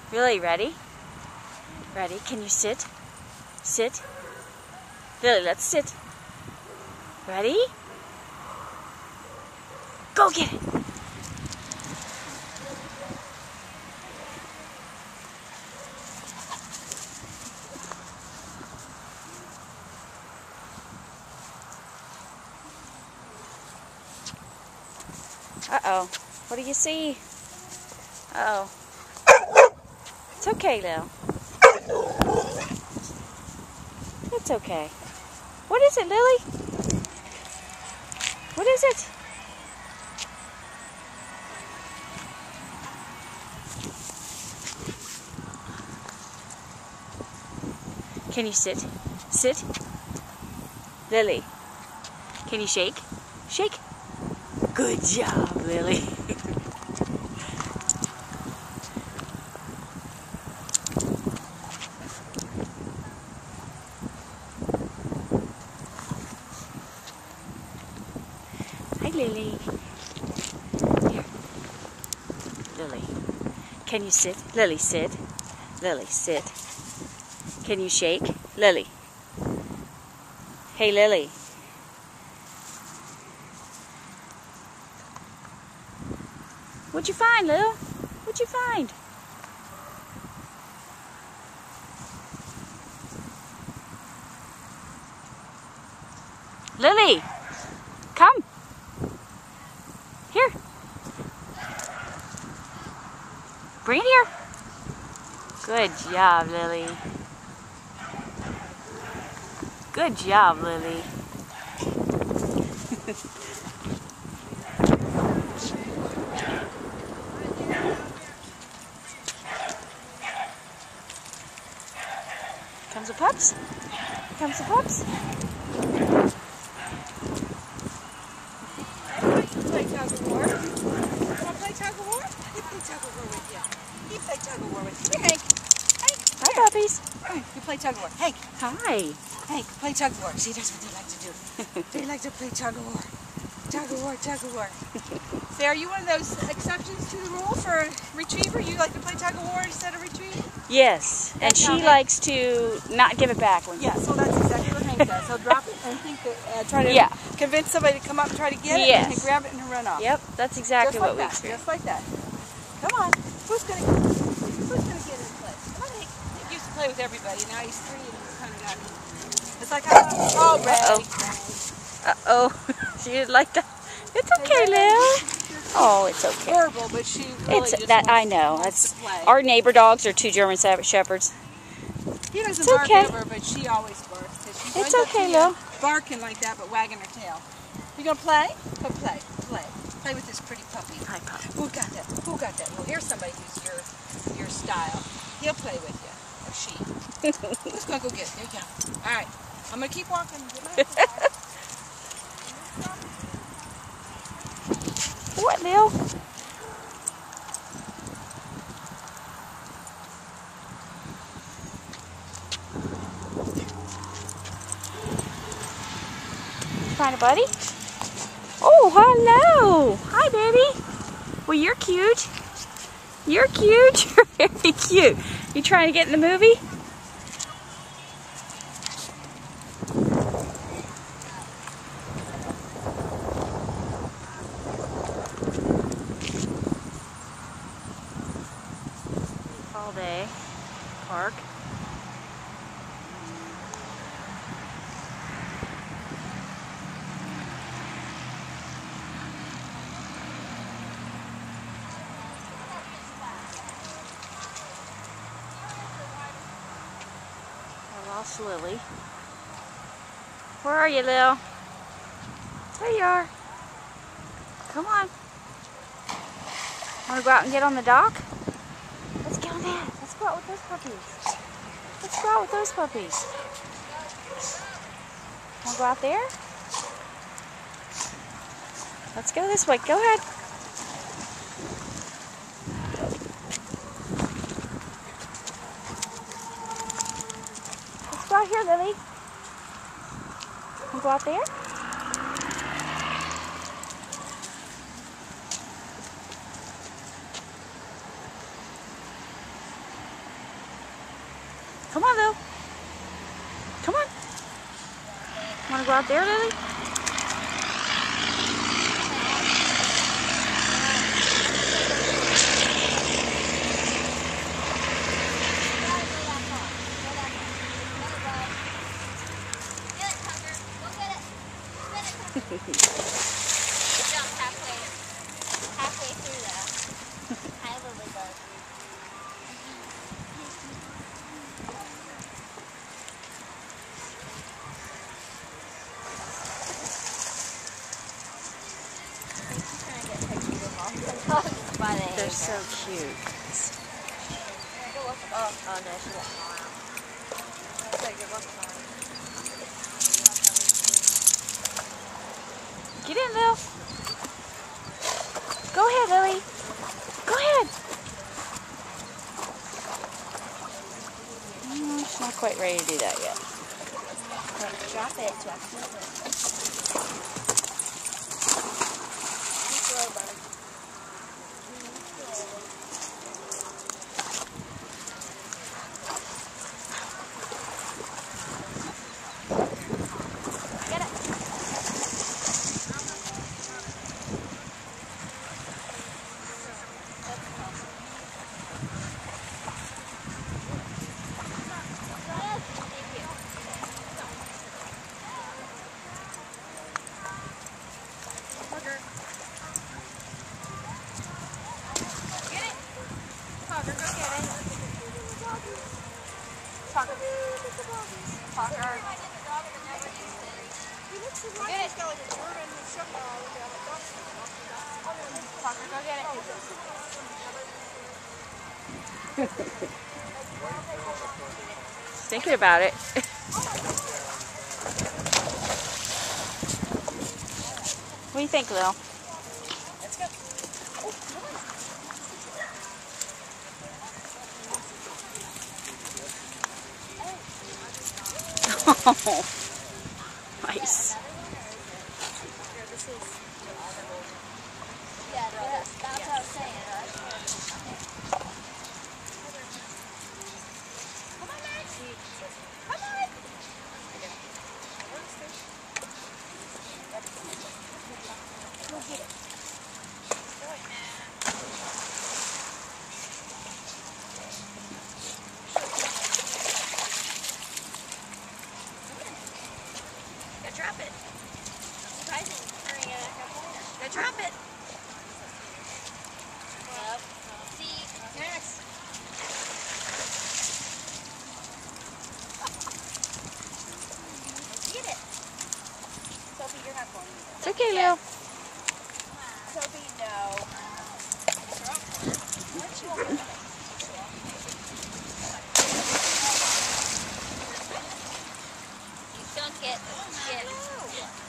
Really, ready? Ready? Can you sit? Sit. Lily, let's sit. Ready? Go get it! Uh-oh. What do you see? Uh-oh. It's okay, Lil. It's okay. What is it, Lily? What is it? Can you sit? Sit. Lily. Can you shake? Shake. Good job, Lily. Hi, Lily. Here. Lily. Can you sit? Lily, sit. Lily, sit. Can you shake? Lily. Hey, Lily. What'd you find, Lil? What'd you find? Lily, come. Here. Bring it here. Good job, Lily. Good job, Lily. Comes the pups. Here comes the pups. Play tug of war. Want to play tug of war? You play tug of war with you. You play tug of war with you. Here, Hank. Hank. Hi, puppies. You play tug of war. Hank. Hi. Hank, play tug of war. See, that's what they like to do. They like to play tug of war. Tug of war, tug of war. So are you one of those exceptions to the rule for a retriever? You like to play tug of war instead of retrieve? Yes, and That's she how likes to not give it back. When Yeah, so that's exactly what Hank does. He'll drop it and think that, try to convince somebody to come up and try to get it, and grab it and run off. Yep, that's exactly Just like what we that. experience. Just like that. Come on. Who's gonna get in play? Come on, Hank. Hank used to play with everybody. Now he's 3 and he's kind of got it. It's like Uh-oh. She didn't like that. It's okay, Lil. Oh, it's okay. Verbal, but she really It's that I know. That's our neighbor dogs are 2 German shepherds. He doesn't bark ever, but she always barks. It's okay, Lil. Barking like that, but wagging her tail. You gonna play? Go play. Play with this pretty puppy. Hi, pup. Who got that? Who got that? Well, here's somebody who's your style. He'll play with you. Or she. Let's go get it. There you go. All right. I'm gonna keep walking. What, Lil? Find a buddy? Oh, hello! Hi, baby. Well, you're cute. You're cute. You're very cute. You trying to get in the movie? All day park. I lost Lily. Where are you, Lil? There you are. Come on. Want to go out and get on the dock? Let's get on that. Let's go out with those puppies. Let's go out with those puppies. Want to go out there? Let's go this way. Go ahead. Let's go out here, Lily. Want to go out there? Come on, Lil. Come on. Want to go out there, Lily? Jump halfway through that. Hi, Lily Bug. They're so cute. Oh no, she won't fall out. Get in, Lil. Go ahead, Lily. Go ahead. She's not quite ready to do that yet. Drop it so I can move it. Slow, bud. Get it. Thinking about it. What do you think, Lil? Let's go. Oh, nice. Yeah, that's what I was saying. Come on, Max. Come on. Go get it. Go drop it. Surprising. Hurry up. Go drop it. Yep. See, Max. Get it. Sophie, you're not going. It's okay, Lil. Sophie, no. You sunk it. Yes.